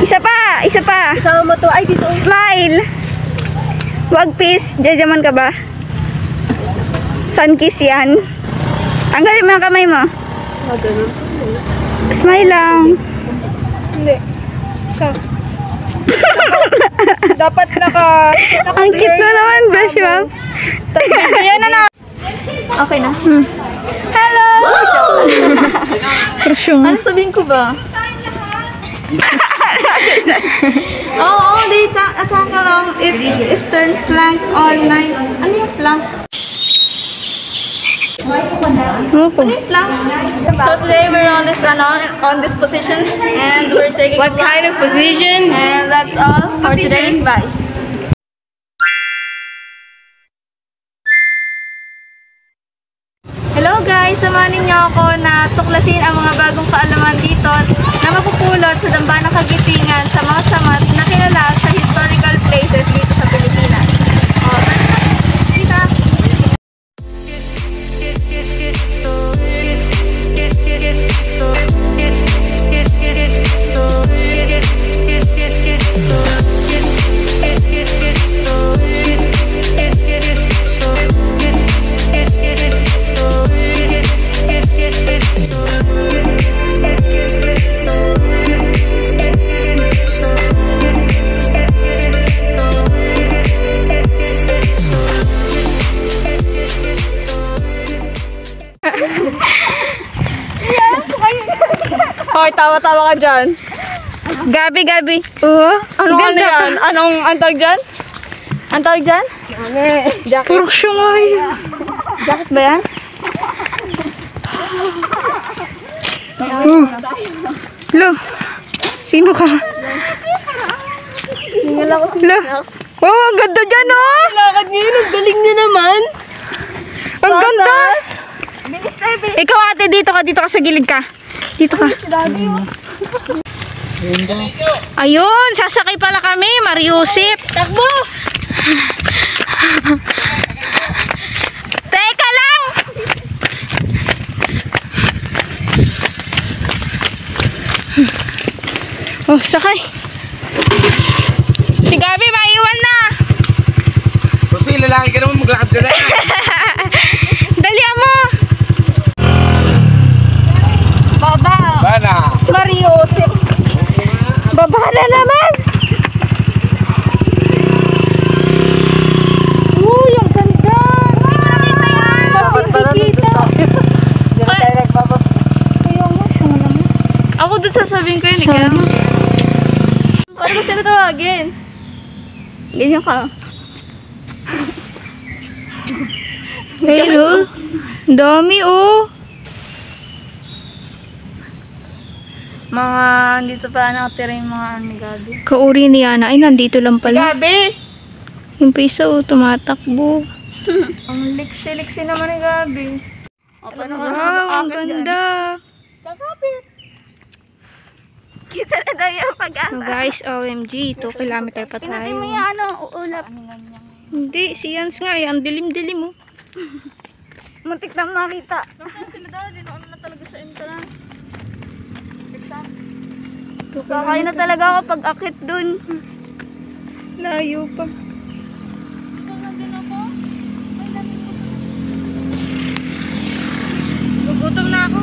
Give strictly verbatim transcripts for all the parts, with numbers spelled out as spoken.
Isa pa, isa pa. Isama mo to. Ay, dito. Smile. Wag peace. Jajaman ka ba? Sun kiss yan. Tanggalin mo ang kamay mo. Ah, ganun. Smile lang. Hindi. Siya. Dapat naka... naka Ang cute na naman, besh, ma'am. Ayan na na. Okay na. Hmm. Hello! Ano sabihin ko ba? Oo, oh, oh, they attack along its eastern flank all night. Ano yung flank? Ano yung flank? So today we're on this ano, on this position and we're taking What kind of position? and that's all for today. Bye. Hello guys! Samahan ninyo ako na tuklasin ang mga bagong kaalaman dito na mapupulot sa Dambana Kagitingan sa mga samat na kilala sa historical places dito sa Pilipinas. O, kita! Hoy, tawa-tawa ka dyan. Gabi, Gabi! Oo? Ano ano yan? Anong antag dyan? Antag dyan? Jacket. Purok syungay! Jacket ba yan? Lo! Sino ka? Tingala ko si Lo! Wow, ang ganda dyan, oh! Lakad ngayon, ang galing niya naman. Ang ganda! Ikaw ate, dito ka, dito ka sa gilid ka. Dito ka. Ayun, sasakay pala kami, Mariusip. Takbo! Teka lang! Oh, sakay. Si Gabi, maiwan na. Kasi lalaki ka naman, maglakad ka na. Dalihan mo. Baba. Bana. Mariusip. Baba na naman. Uy, ang ganda. Dapat pala dito. Diyan tayo nagbaba. Ayaw mo, siya mo naman. Ako doon sasabihin ko yun, ikaw. Paano ko sila tawagin? Ganyan ka. Hello. Dami, oh. Mga, dito pa nakatira yung mga ano, Gabi. Kauri ni Yana. Ay, nandito lang pala. Gabi! Yung pa isa, oh, tumatakbo. Ang liksi-liksi naman ni Gabi. O, paano ka Wow, ang ganda. Kakapit. Kita na daw yung pag-asa. So guys, O M G, two kilometer pa tayo. Pinatay mo yung ano, uulap. Hindi, si Yans nga, eh, ang dilim-dilim, oh. Muntik na makita. Nasaan sila daw? Dinoon na talaga sa entrance. Kakain na talaga ako pag akit dun. Layo pa. Ito na din ako. Gugutom na ako.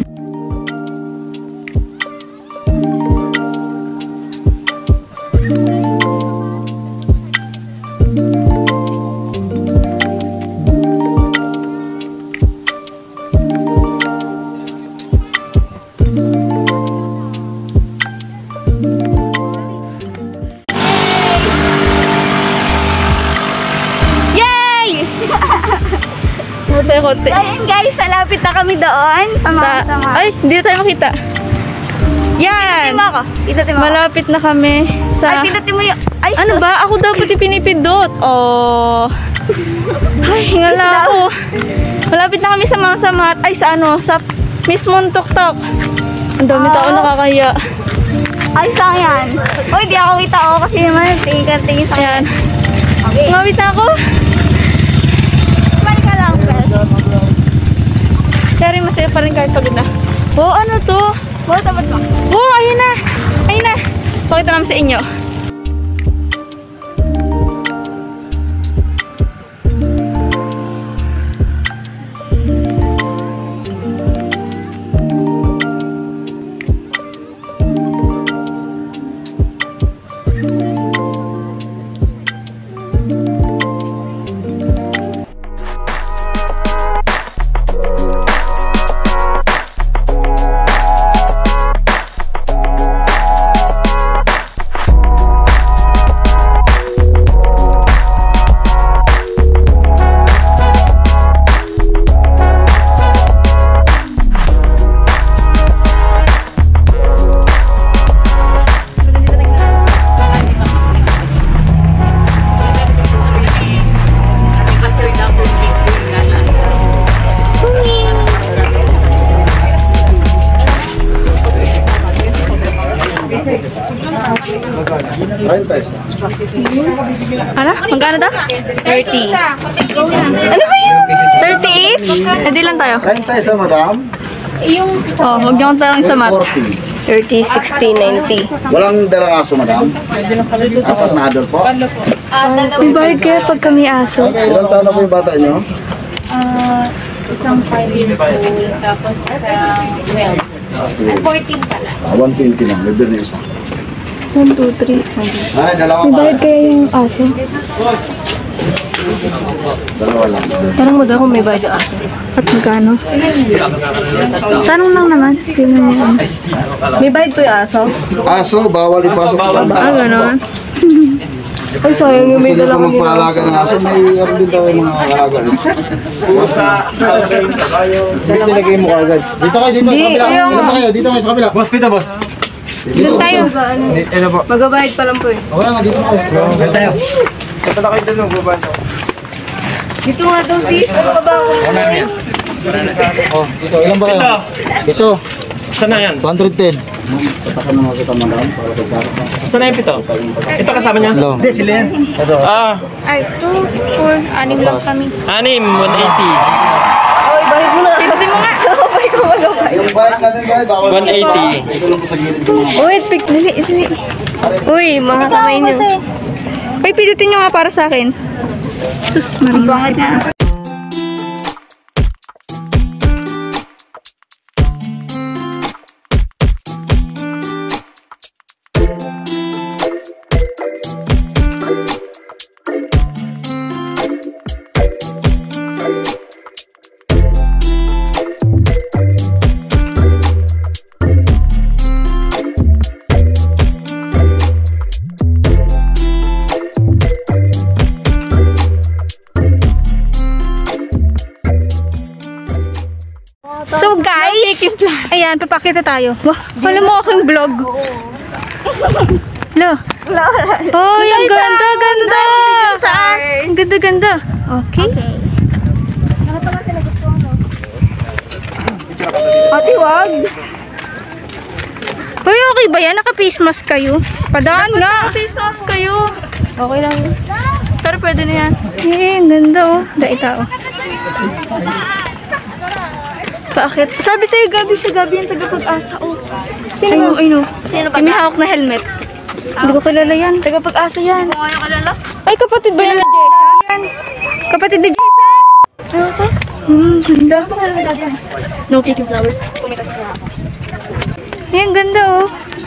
Kote-kote. Ayun guys, salapit na kami doon. Sa mga sama. Ay, hindi na tayo makita. Yan! Pindutin mo ako. Pindutin mo ako. Malapit na kami sa... Ay, pindutin mo yung... Ay, Ano sus. ba? Ako dapat yung pinipindot. Oh. Ay, ngala Isda. ako. Malapit na kami sa mga samat. Ay, sa ano? Sa mismong tuktok. Ang dami Ah. tao nakakaya. Ay, saan yan? Uy, di ako kita ako kasi naman tingin ka tingin sa Ayan. Okay. Ngawit na ako. Smile ka lang, Fel. Kaya rin masaya pa rin kahit pagod na. Oh, ano to? Wow, tapat mo. Oh, ayun na. Ayun na. Pakita namin sa inyo. Ano? Magkano daw? thirty. Ano ba yun? thirty-eight? Hindi lang tayo. Kain tayo sa madam. Oh, huwag niyo akong tarang sa mat. forty. thirty, sixty, ninety. Walang dalang aso, madam. Apat na adult po. May bayad kaya pag kami aso. Ilang taon na po yung bata niyo? Ah, isang five years old, tapos isang twelve. Ay, fourteen pala. Ah, one twenty lang. Libre na isa. one, two, three. Ay, dalawa May pa. bayad kaya yung aso. Dalawa lang. Tanong mo daw kung may bayad yung aso. At magkano? Tanong lang naman. Tingnan mo. May bayad po yung aso? Aso, bawal ipasok sa bata. Ah, gano'n. Ay, sayang yung may Gusto dala nyo kami. magpaalaga ng aso, may ano din tayo mga alaga. Dito lagay mo agad. Dito kayo, dito sa kabila. Dito pa kayo, dito kayo sa kabila. Boss, pita boss. Dito tayo. Ano po? Magabayad pa lang po eh. Okay nga, dito kayo. Dito tayo. Dito na kayo dito, baba. Dito nga daw sis. Ano ka ba? Oh, dito, ilan ba kayo? Dito, Saan na yan? two hundred ten. Tatakan mo nga kita madam para pagkakaroon. Saan na yung pito? Ito kasama niya? Hello. Hindi, sila yan. Ito. Ah, Ay, two, four, anim lang kami. anim, one eighty. Oy, bayad mo na. Tignan mo nga. Bayad ko magabayad. Yung bike natin guys, bawal. one eighty. Ito lang po sa gilid ko. Wait, pick, dali, dali. Uy, mga kamay niyo. Ay, pidutin niyo nga para sa akin. Sus, maribangad na. So guys, ayan, papakita tayo. Wah, wala mo aking vlog. Lo. Oh, yung ganda, ganda. Taas. Ang ganda, ganda. Okay. Ate, wag. Uy, okay ba yan? Naka-face mask kayo? Padaan nga. Face mask kayo. Okay lang. Pero pwede na yan. Eh, ang ganda oh. Dahil tao. Bakit? Sabi sa'yo, Gabi siya. Gabi yung tagapag-asa. Oh. Sino ba? Ay, no. Sino ba? Yung may hawak na helmet. Hindi ko kilala yan. Tagapag-asa yan. Kung ayaw kalala? Ay, kapatid ba yan ni Jessa? Kapatid ni Jessa? Ano ka? Hmm, ganda. No kicking flowers. Pumitas ka ako. Ay, ang ganda oh.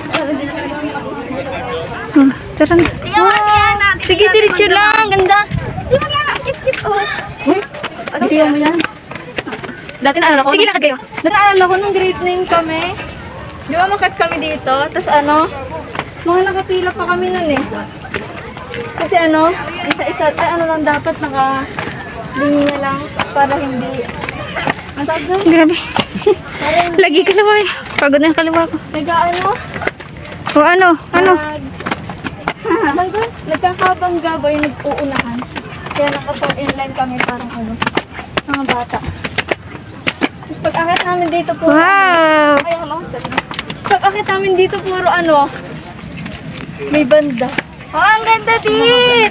Hmm, tara na. Sige, diretso lang. Ganda. Di ba yan? Kit-kit. Oh. Uy. Bitiyan mo yan. Dati naalala ko. Sige, lakad kayo. Dati naalala ko nung grade nine kami. Di ba makat kami dito? Tapos ano, mga nakapila pa kami nun eh. Kasi ano, isa-isa, ay ano lang dapat naka linya lang para hindi. Ang tawag doon? Grabe. Lagi kalawa eh. Pagod na yung kaliwa ko. Nag-ano? O ano? Ano? Nag nagkakabangga ba yung nag-uunahan? Kaya nakapag-inline kami parang ano, mga bata. Tapos pag-akit namin dito puro Wow! Ay, ako sabi. Pag-akit namin dito puro ano, may banda. Oh, ang ganda dit!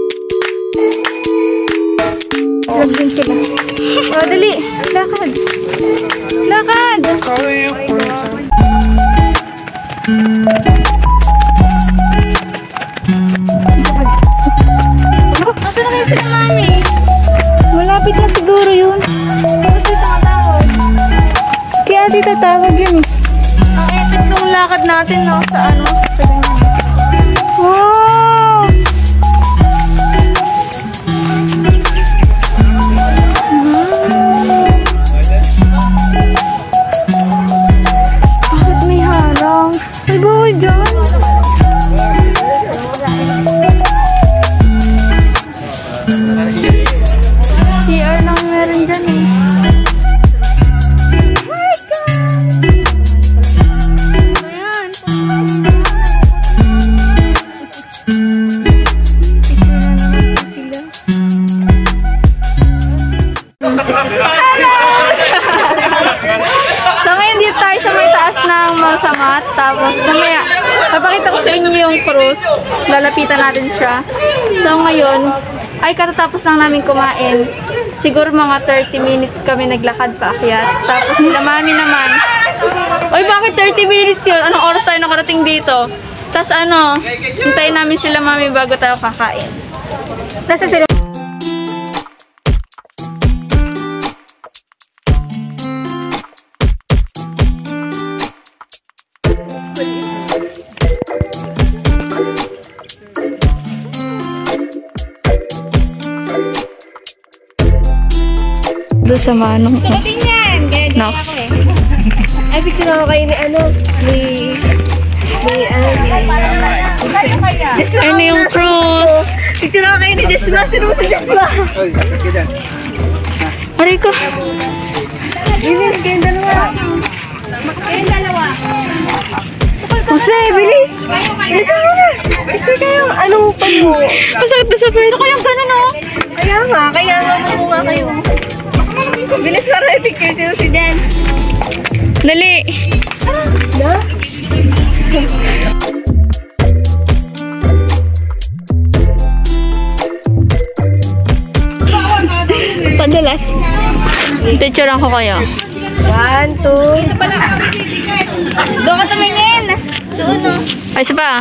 Vlog din sila. O, dali. Lakad. Lakad! Nasaan na kayo sila, mami? Malapit na siguro yun. Ba't ito matawag? Kaya di tatawag yun. Ang epic nung lakad natin, no? Sa ano? Sa ganyan. Wow! Bakit may harang? Ay, bawal dyan. C R lang meron dyan eh. So ngayon dito tayo sa may taas ng Masamat. Tapos mamaya, papakita ko sa inyo yung cruise. Lalapitan natin siya. So ngayon, ay katatapos lang namin kumain. Siguro mga thirty minutes kami naglakad pa akyat. Tapos sila mami naman. Oy, bakit thirty minutes yun? Anong oras tayo nakarating dito? Tapos ano, hintayin namin sila mami bago tayo kakain. Nasa sila. Doon sa manong. Nox. Ay, picture ako kayo ni ano, ni... ni ano, ni... Ano yung cruise? Picture ako kayo ni Desma, si Rosa Desma. Aray ko. Bilis, kayong dalawa. Kayong dalawa. Jose, bilis. Bilis mo na. Picture kayo, anong pag mo? Masakit na sa pwede ko yung gano'n, oh. Kaya nga, kaya nga mamunga kayo. Bilis para i-picture si si Jen. Dali. Na? Padalas. Picturean ko kayo. One, two. Ito pala. Doon ka tumingin. Doon, no. Ay, isa pa.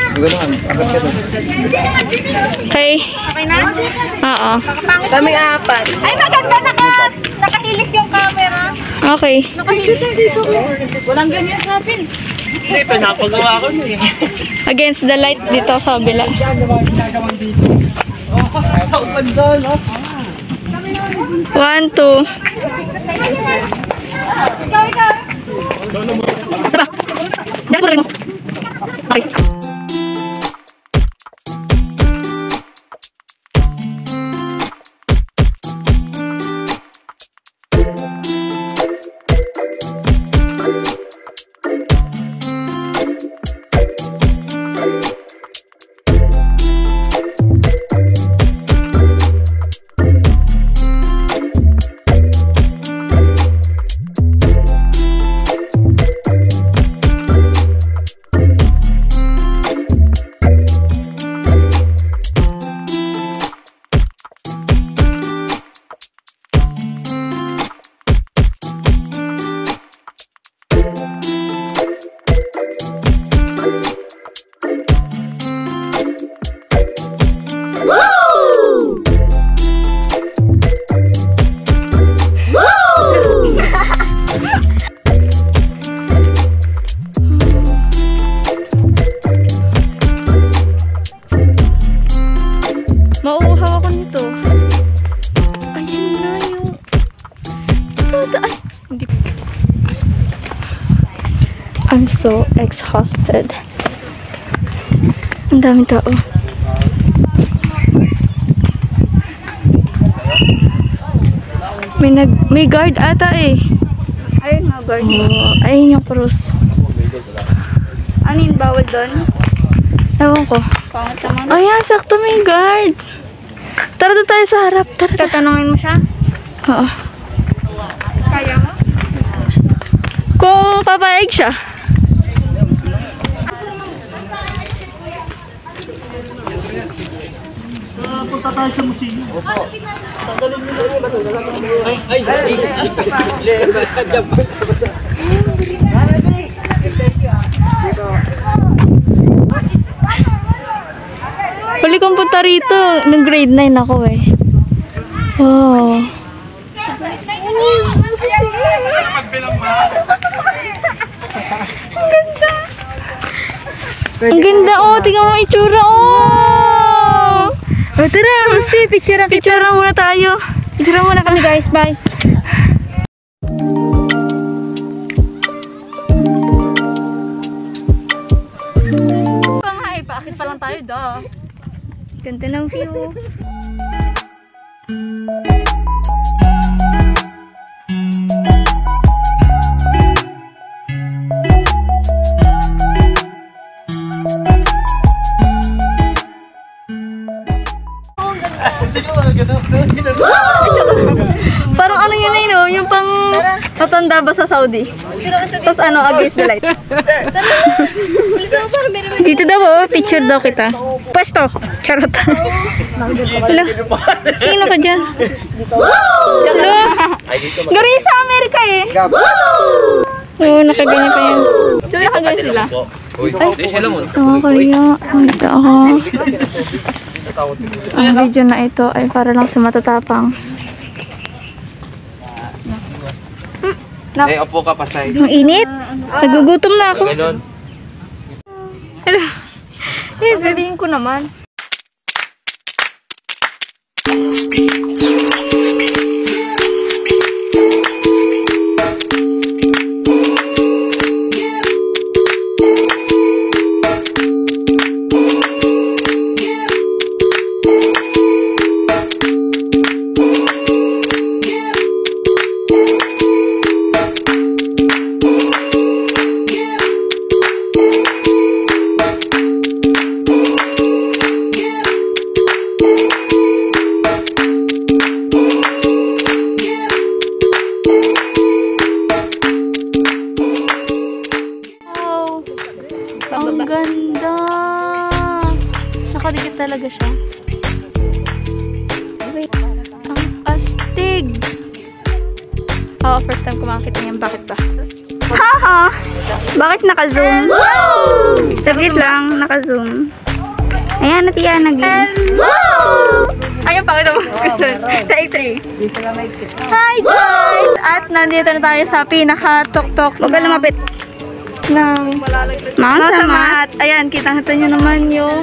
Okay. Okay na? Oo. Kaming apat. Ay, maganda. Naka, nakahilis yung camera. Okay. Nakahilis. Walang ganyan sa atin. Hindi, pinapagawa ko niya. Against the light dito sa kabila. One, two. Ikaw, ikaw. Tara. Diyan ko rin mo. Okay. Mauuhaw ako nito. Ayun na yung... Ay, hindi. I'm so exhausted. Ang daming tao. May nag... May guard ata eh. Ayun nga, guard. Oh, ayun yung cruise. Ano yung bawal doon? Ewan ko. Pangit naman. Ayan, sakto may guard. Tara doon tayo sa harap. Tara, tara. Tatanungin mo siya? Oo. Kaya mo? Kung papayag siya. Punta tayo sa museo. Opo. Huli kong punta rito, nag grade nine ako eh. Wow. Ang ganda oh, tingnan mo itsura oh. Oh, tara, kasi picture picture muna tayo. Picture muna kami guys, bye. Panghay, paakit pa lang tayo daw. Ganda ng view. Parang ano yun eh, no? Yung pang tatanda ba sa Saudi? Tapos ano, against the light. Dito daw oh, picture daw kita. Pwesto! Charot. Hello? Sino ka dyan? Hello? Gari sa Amerika eh. Oo, oh, nakaganyan pa yan. So, nakaganyan sila. Ay, sila mo. Oo, kaya. Ang ito ako. Ang video na ito ay para lang sa matatapang. Eh, opo ka pasay. Ang init. Nagugutom na ako. Ganon. Hello. Eh, sabihin ko naman. Ang ganda! Nakadikit talaga siya. Wait, ang astig! Oo, first time ko makakita niyan. Bakit ba? Haha! Bakit naka-zoom? Saglit lang, naka-zoom. Ayan, natiyan naging. Ayun, pakita mo. Take three. Hi guys! At nandito na tayo sa pinaka-tok-tok. Huwag ka lumapit. Ng Masamat. Ayan, kita-kita nyo naman yung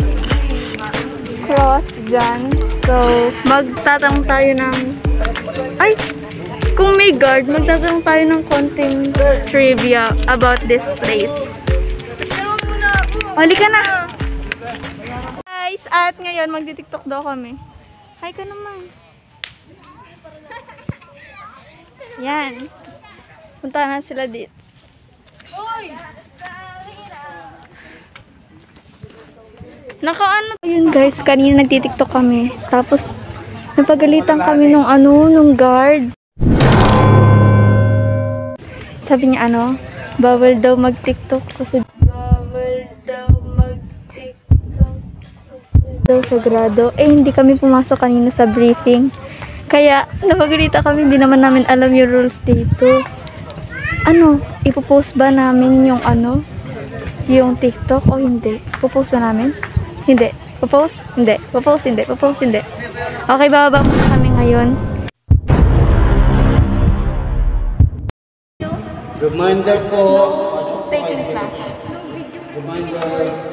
cross dyan. So, magtatanong tayo ng ay, kung may guard, magtatanong tayo ng konting trivia about this place. Hali ka na! Guys, at ngayon magdi-tiktok daw kami. Hi ka naman. Yan. Punta na sila dito. Naka-ano yun guys, kanina nagtitiktok kami. Tapos napagalitan kami nung ano, nung guard. Sabi niya ano, bawal daw mag-tiktok kasi bawal daw mag-tiktok kasi daw sagrado. Eh hindi kami pumasok kanina sa briefing. Kaya napagalitan kami, hindi naman namin alam yung rules dito. Ano, ipopost ba namin yung ano, yung TikTok o hindi? Popost ba namin? Hindi. Popost? Hindi. Popost? Hindi. Popost? Hindi. Okay, bababa muna kami ngayon. Reminder po. Take a flash. Reminder.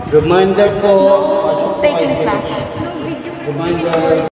Reminder po. Pasok po Take kayo in dito. flash. Reminder.